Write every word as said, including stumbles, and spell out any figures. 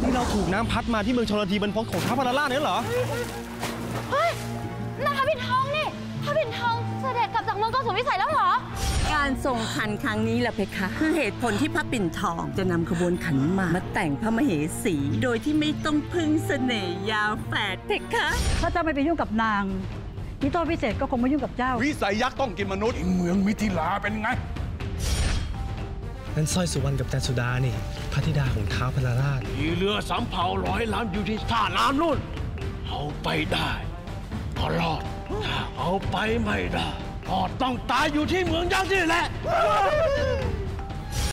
ที่เราถูกน้ำพัดมาที่เมืองชลทีบรรพตของท้าวพาราล่าเนี่ยเหรอเฮ้ยนั่นพระปิ่นทองนี่พระปิ่นทองเสด็จกลับจากเมืองโกสุมพิสัยแล้วเหรอการส่งขันครั้งนี้แหละเพคะคือเหตุผลที่พระปิ่นทองจะนำขบวนขันหมากมาแต่งพระมเหสีโดยที่ไม่ต้องพึ่งเสน่ห์ยาแฝดเพคะถ้าเจ้าไม่ไปยุ่งกับนางนิโตวิเศษก็คงไม่ยุ่งกับเจ้าวิสัยยักษ์ต้องกินมนุษย์เมืองมิถิลาเป็นไงนั่นสร้อยสุวรรณกับจันสุดานี่พระธิดาของท้าวพาราล่ามีเรือสำเภาร้อยลำอยู่ที่ท่าน้ำนู่นเอาไปได้ก็รอดถ้าเอาไปไม่ได้ก็ต้องตายอยู่ที่เมืองยักษ์นี่แหละ